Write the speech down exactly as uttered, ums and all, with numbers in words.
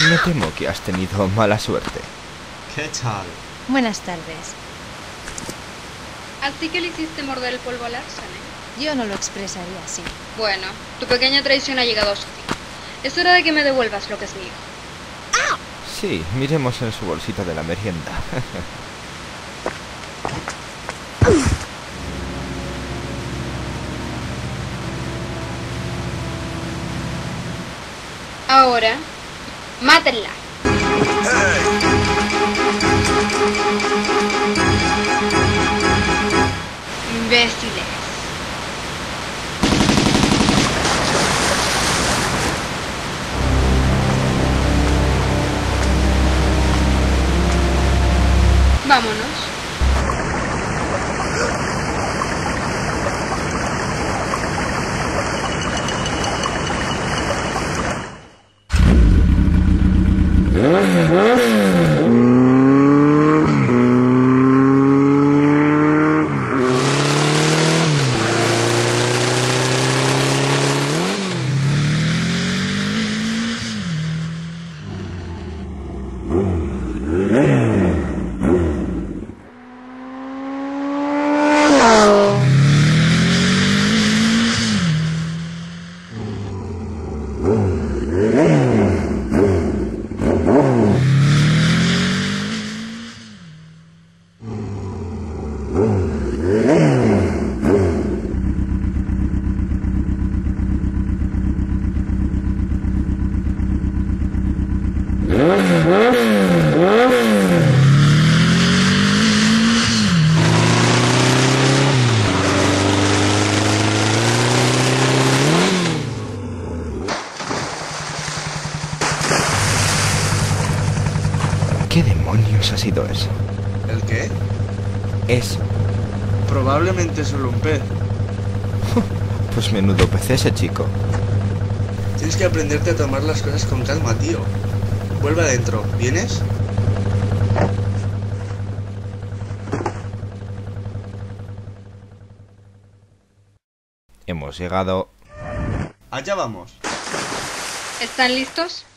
Me temo que has tenido mala suerte. ¿Qué tal? Buenas tardes. Así que le hiciste morder el polvo a Larsen, ¿eh? Yo no lo expresaría así. Bueno, tu pequeña traición ha llegado a su fin. Es hora de que me devuelvas lo que es mío. Sí, miremos en su bolsita de la merienda. Ahora, mátenla. Imbéciles. Vámonos. ¿Qué demonios ha sido eso? ¿El qué? Eso. Probablemente solo un pez. Pues menudo pez ese chico. Tienes que aprenderte a tomar las cosas con calma, tío. Vuelve adentro, ¿vienes? Hemos llegado. Allá vamos. ¿Están listos?